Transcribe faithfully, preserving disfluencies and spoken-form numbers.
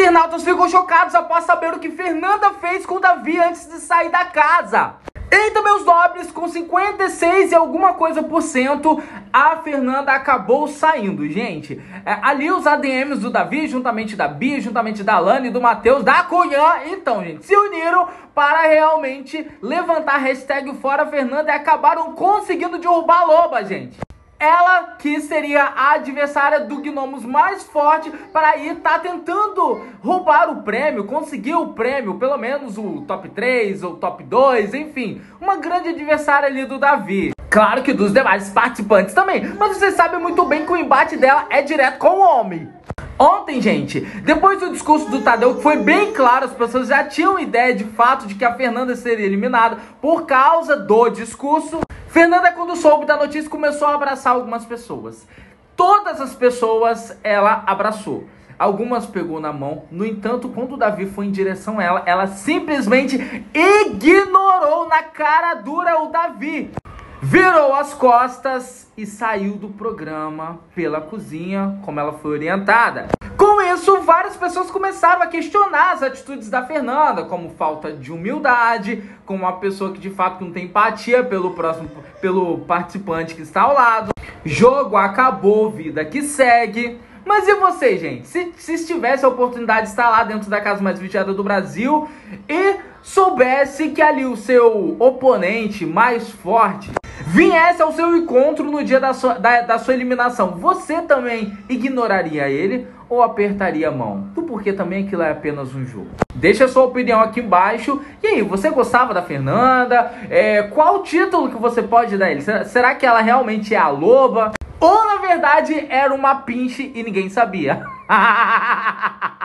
internautas ficam chocados após saber o que Fernanda fez com Davi antes de sair da casa. Eita, meus nobres, com cinquenta e seis e alguma coisa por cento, a Fernanda acabou saindo, gente. É, ali os A D Ms do Davi, juntamente da Bia, juntamente da Lani, do Matheus, da Cunhã, então, gente, se uniram para realmente levantar a hashtag Fora Fernanda e acabaram conseguindo derrubar a Loba, gente. Ela que seria a adversária do Gnomos mais forte para ir tá tentando roubar o prêmio, conseguir o prêmio, pelo menos o top três ou top dois, enfim. Uma grande adversária ali do Davi. Claro que dos demais participantes também, mas vocês sabem muito bem que o embate dela é direto com o homem. Ontem, gente, depois do discurso do Tadeu, que foi bem claro, as pessoas já tinham ideia de fato de que a Fernanda seria eliminada por causa do discurso. Fernanda, quando soube da notícia, começou a abraçar algumas pessoas. Todas as pessoas ela abraçou. Algumas pegou na mão. No entanto, quando o Davi foi em direção a ela, ela simplesmente ignorou na cara dura o Davi. Virou as costas e saiu do programa pela cozinha, como ela foi orientada. Com isso, várias pessoas começaram a questionar as atitudes da Fernanda, como falta de humildade, como uma pessoa que de fato não tem empatia pelo próximo, pelo participante que está ao lado. Jogo acabou, vida que segue. Mas e você, gente? Se, se tivesse a oportunidade de estar lá dentro da casa mais vigiada do Brasil e soubesse que ali o seu oponente mais forte viesse ao seu encontro no dia da sua, da, da sua eliminação, você também ignoraria ele ou apertaria a mão? Porque também aquilo é apenas um jogo. Deixa a sua opinião aqui embaixo. E aí, você gostava da Fernanda? É, qual o título que você pode dar a ele? Será, será que ela realmente é a Loba? Ou na verdade era uma pinche e ninguém sabia?